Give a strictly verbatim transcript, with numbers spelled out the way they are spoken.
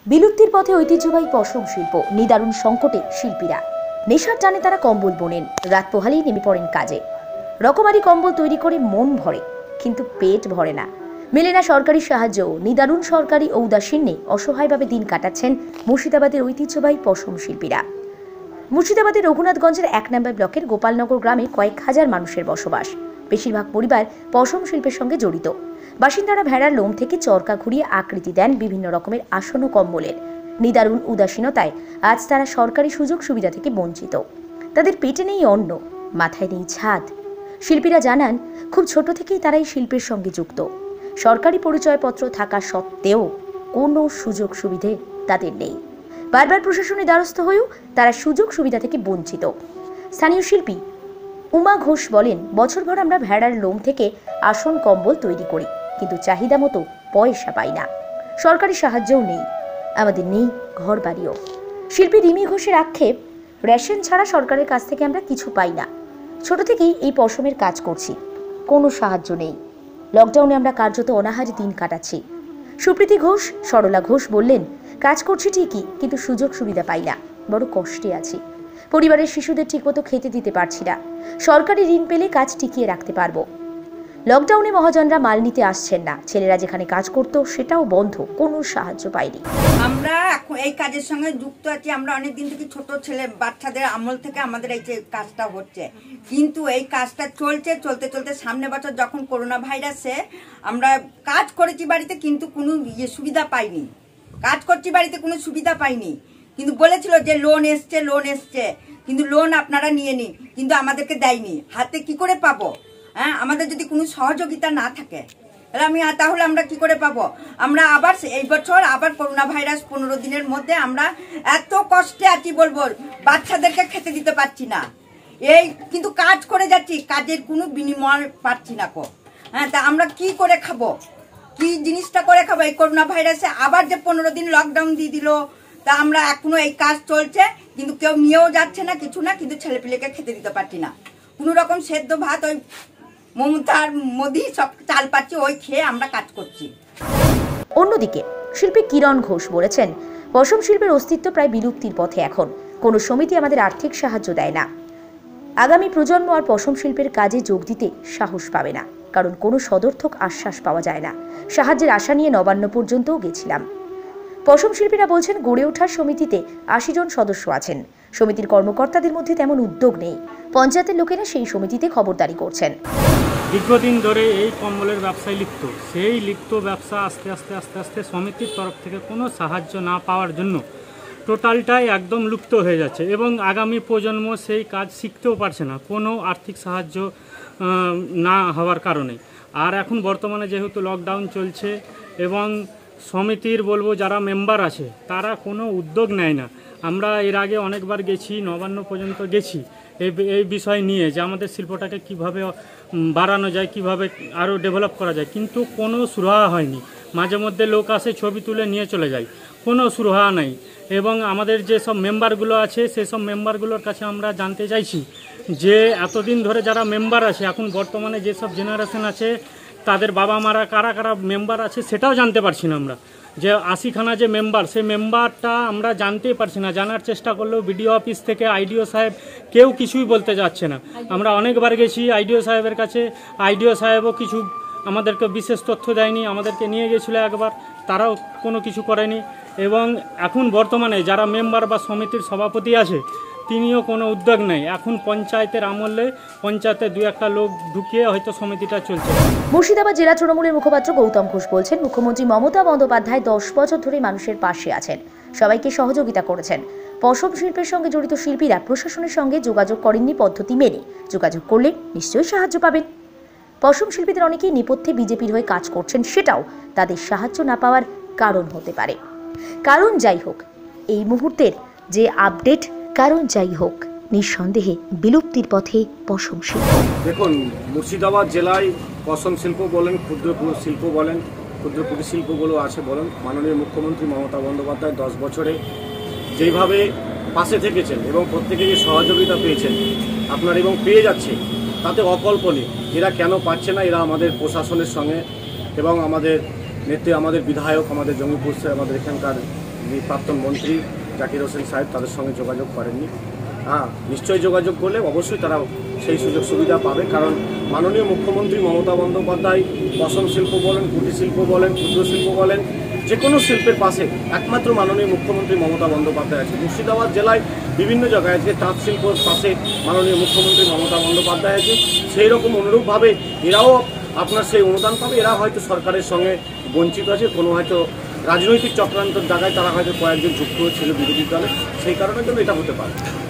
বিলুপ্তির পথে ঐতিহ্যবাহী পশম শিল্প, নিদারুণ সংকটে শিল্পীরা। নেশার টানে তারা কম্বল বোনেন, রাত পোহালেই নেমে পড়েন কাজে। রকমারি কম্বল তৈরি করে মন ভরে, কিন্তু পেট ভরে না। মেলে না সরকারি সাহায্য। নিদারুণ সরকারি ঔদাসীন্যে অসহায়ভাবে দিন কাটাচ্ছেন মুর্শিদাবাদের ঐতিহ্যবাহী পশম শিল্পীরা। মুর্শিদাবাদের রঘুনাথগঞ্জের এক নম্বর ব্লকের গোপালনগর গ্রামে কয়েক হাজার মানুষের বসবাস। বেশিরভাগ পরিবার পশম শিল্পের সঙ্গে জড়িত। বাসিন্দারা ভেড়ার লোম থেকে চরকা ঘুরিয়ে আকৃতি দেন বিভিন্ন রকমের আসন ও কম্বলের। নিদারুণ উদাসীনতায় আজ তারা সরকারি সুযোগ সুবিধা থেকে বঞ্চিত। তাদের পেটে নেই অন্ন, মাথায় নেই ছাদ। শিল্পীরা জানান, খুব ছোট থেকেই তারা এই শিল্পের সঙ্গে যুক্ত। সরকারি পরিচয়পত্র থাকা সত্ত্বেও কোনো সুযোগ সুবিধে তাদের নেই। বারবার প্রশাসনের দ্বারস্থ হয়েও তারা সুযোগ সুবিধা থেকে বঞ্চিত। স্থানীয় শিল্পী উমা ঘোষ বলেন, বছরভর আমরা ভেড়ার লোম থেকে আসন কম্বল তৈরি করি, কিন্তু চাহিদা মতো পয়সা পাই না। সরকারি সাহায্যও নেই, আমাদের নেই ঘর বাড়িও। শিল্পী রিমি ঘোষের আক্ষেপ, রেশন ছাড়া সরকারের কাছ থেকে আমরা কিছু পাই না। ছোট থেকেই এই পশমের কাজ করছি, কোনো সাহায্য নেই। লকডাউনে আমরা কার্যত অনাহারে দিন কাটাচ্ছি। সুপ্রীতি ঘোষ, সরলা ঘোষ বললেন, কাজ করছি ঠিকই, কিন্তু সুযোগ সুবিধা পাই না, বড় কষ্টে আছি। পরিবারের শিশুদের ঠিকমতো খেতে দিতে পারছি না। সরকারি ঋণ পেলে কাজ টিকিয়ে রাখতে পারবো। লকডাউনে মহাজনরা মাল নিতে আসছেন না। ছেলেরা যেখানে কাজ করত সেটাও বন্ধ, কোনো সাহায্য পাইনি। আমরা এখন এই কাজের সঙ্গে যুক্ত আছি। আমরা অনেক দিন থেকে ছোট ছেলে বাচ্চাদের আমল থেকে আমাদের এই যে কাজটা হচ্ছে, কিন্তু এই কাজটা চলছে চলতে চলতে সামনে বছর যখন করোনা ভাইরাসে আমরা কাজ করেছি বাড়িতে, কিন্তু কোনো ইয়ে সুবিধা পাইনি। কাজ করছি বাড়িতে, কোনো সুবিধা পাইনি। কিন্তু বলেছিল যে লোন এসছে লোন এসছে কিন্তু লোন আপনারা নিয়ে নিন, কিন্তু আমাদেরকে দেয়নি। হাতে কি করে পাবো? হ্যাঁ, আমাদের যদি কোনো সহযোগিতা না থাকে তাহলে আমি তাহলে আমরা কি করে পাবো? আমরা আবার এই বছর আবার করোনা ভাইরাস পনেরো দিনের মধ্যে আমরা এত কষ্টে আছি, বলবো বাচ্চাদেরকে খেতে দিতে পারছি না। এই কিন্তু কাজ করে যাচ্ছি, কাজের কোনো বিনিময় পাচ্ছি না কো। হ্যাঁ, তা আমরা কি করে খাবো? কি জিনিসটা করে খাবো? এই করোনা ভাইরাসে আবার যে পনেরো দিন লকডাউন দিয়ে দিল, তা আমরা এখনো এই কাজ চলছে, কিন্তু কেউ নিয়েও যাচ্ছে না, কিছু না, কিন্তু ছেলেপিলেকে খেতে দিতে পারছি না। কোনো রকম সেদ্ধ ভাত ওই মমতার মোদি সব চাল পাচ্ছি, ওই খেয়ে আমরা কাজ করছি। অন্যদিকে শিল্পী কিরণ ঘোষ বলেছেন, পশম শিল্পের অস্তিত্ব প্রায় বিলুপ্তির পথে। এখন কোনো সমিতি আমাদের আর্থিক সাহায্য দেয় না। আগামী প্রজন্ম আর পশম শিল্পের কাজে যোগ দিতে সাহস পাবে না, কারণ কোনো সদর্থক আশ্বাস পাওয়া যায় না। সাহায্যের আশা নিয়ে নবান্ন পর্যন্তও গেছিলাম। পশম শিল্পীরা বলছেন, গড়ে ওঠার সমিতিতে আশি জন সদস্য আছেন। সমিতির কর্মকর্তাদের মধ্যে তেমন উদ্যোগ নেই। পঞ্চায়েতের লোকেরা সেই সমিতিতে খবরদারি করছেন। দীর্ঘদিন ধরে এই কম্বলের ব্যবসায় লিপ্ত, সেই লিপ্ত ব্যবসা আস্তে আস্তে আস্তে আস্তে সমিতির তরফ থেকে কোনো সাহায্য না পাওয়ার জন্য টোটালটাই একদম লুপ্ত হয়ে যাচ্ছে, এবং আগামী প্রজন্ম সেই কাজ শিখতেও পারছে না কোনো আর্থিক সাহায্য না হওয়ার কারণে। আর এখন বর্তমানে যেহেতু লকডাউন চলছে এবং সমিতির বলবো যারা মেম্বার আছে তারা কোনো উদ্যোগ নেয় না। আমরা এর আগে অনেকবার গেছি, নবান্ন পর্যন্ত গেছি এই এই বিষয় নিয়ে, যে আমাদের শিল্পটাকে কিভাবে বাড়ানো যায়, কিভাবে আরও ডেভেলপ করা যায়, কিন্তু কোনো সুরাহা হয়নি। মাঝে মধ্যে লোক আসে, ছবি তুলে নিয়ে চলে যায়, কোনো সুরাহা নাই। এবং আমাদের যে সব মেম্বারগুলো আছে সেই সব মেম্বারগুলোর কাছে আমরা জানতে চাইছি যে এতদিন ধরে যারা মেম্বার আছে, এখন বর্তমানে যেসব জেনারেশন আছে তাদের বাবা মারা কারা কারা মেম্বার আছে সেটাও জানতে পারছি না আমরা। যে আশিখানা যে মেম্বার, সেই মেম্বারটা আমরা জানতেই পারছি না। জানার চেষ্টা করলেও বিডিও অফিস থেকে আইডিও সাহেব কেউ কিছুই বলতে যাচ্ছে না। আমরা অনেকবার গেছি আইডিও সাহেবের কাছে, আইডিও সাহেবও কিছু আমাদেরকে বিশেষ তথ্য দেয়নি। আমাদেরকে নিয়ে গেছিলো একবার, তারাও কোনো কিছু করেনি। এবং এখন বর্তমানে যারা মেম্বার বা সমিতির সভাপতি আছে তিনিও কোনো উদ্যোগ নেই। এখন পঞ্চায়েতের আমলে পঞ্চায়েতে দু একটা লোক ঢুকিয়ে হয়তো সমিতিটা চলছে। মুর্শিদাবাদ জেলা তৃণমূলের মুখপাত্র গৌতম ঘোষ বলছেন, মুখ্যমন্ত্রী মমতা বন্দ্যোপাধ্যায় দশ বছর ধরে মানুষের পাশে আছেন, সবাইকে সহযোগিতা করেছেন। পশম শিল্পের সঙ্গে জড়িত শিল্পীরা প্রশাসনের সঙ্গে যোগাযোগ করেননি পদ্ধতি মেনে। যোগাযোগ করলে নিশ্চয়ই সাহায্য পাবেন। পশম শিল্পীদের অনেকেই নেপথ্যে বিজেপির হয়ে কাজ করছেন, সেটাও তাদের সাহায্য না পাওয়ার কারণ হতে পারে। কারণ যাই হোক, এই মুহূর্তের যে আপডেট, কারণ যাই হোক, নিঃসন্দেহে বিলুপ্তির পথে পশম শিল্প। দেখুন, মুর্শিদাবাদ জেলায় পশম শিল্প বলেন, ক্ষুদ্র শিল্প বলেন, ক্ষুদ্র কুটির শিল্পগুলো আছে বলেন, মাননীয় মুখ্যমন্ত্রী মমতা বন্দ্যোপাধ্যায় দশ বছরে যেইভাবে পাশে থেকেছেন এবং প্রত্যেকে যে সহযোগিতা পেয়েছেন আপনার এবং পেয়ে যাচ্ছে, তাতে অকল্পনীয়। এরা কেন পাচ্ছে না? এরা আমাদের প্রশাসনের সঙ্গে এবং আমাদের নেত্রী, আমাদের বিধায়ক, আমাদের জঙ্গিপুর আমাদের এখানকার প্রাক্তন মন্ত্রী জাকির হোসেন সাহেব তাদের সঙ্গে যোগাযোগ করেননি। হ্যাঁ, নিশ্চয়ই যোগাযোগ করলে অবশ্যই তারা সেই সুযোগ সুবিধা পাবে, কারণ মাননীয় মুখ্যমন্ত্রী মমতা বন্দ্যোপাধ্যায় পশম শিল্প বলেন, কুটির শিল্প বলেন, ক্ষুদ্র শিল্প বলেন, যে কোনো শিল্পের পাশে একমাত্র মাননীয় মুখ্যমন্ত্রী মমতা বন্দ্যোপাধ্যায় আছে। মুর্শিদাবাদ জেলায় বিভিন্ন জায়গায় আজকে তাঁত শিল্পর পাশে মাননীয় মুখ্যমন্ত্রী মমতা বন্দ্যোপাধ্যায় আছে। সেই রকম অনুরূপভাবে এরাও আপনার সেই অনুদান পাবে। এরা হয়তো সরকারের সঙ্গে বঞ্চিত আছে, কোনো হয়তো রাজনৈতিক চক্রান্তের জায়গায় তারা হয়তো কয়েকজন যুক্ত ছিল বিরোধী দলে, সেই কারণের জন্য এটা হতে পারে।